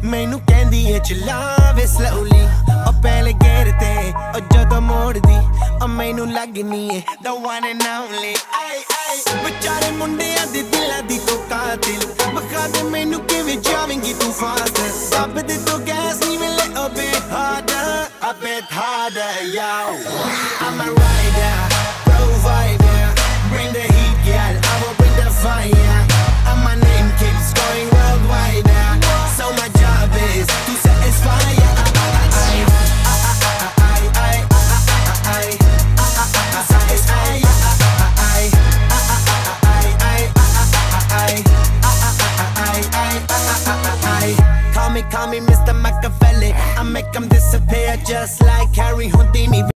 मैनू कहंदी है चलावे slowly ओ पहले गेर ते ओ जदों मोड़दी ओ मैनू लगनी है the one and only बेचारे मुंडियां दे दिलां दी तो कातिल बखा दे मैनू किवें जावेंगी तू फास्ट सब दे तो गैस नी मिले a bit harder yo I'm a rider provider bring the heat girl I will bring the fire and my name keeps going worldwide so my job is to satisfy Call me Mr. Machiavelli I make them disappear just like Harry Houdini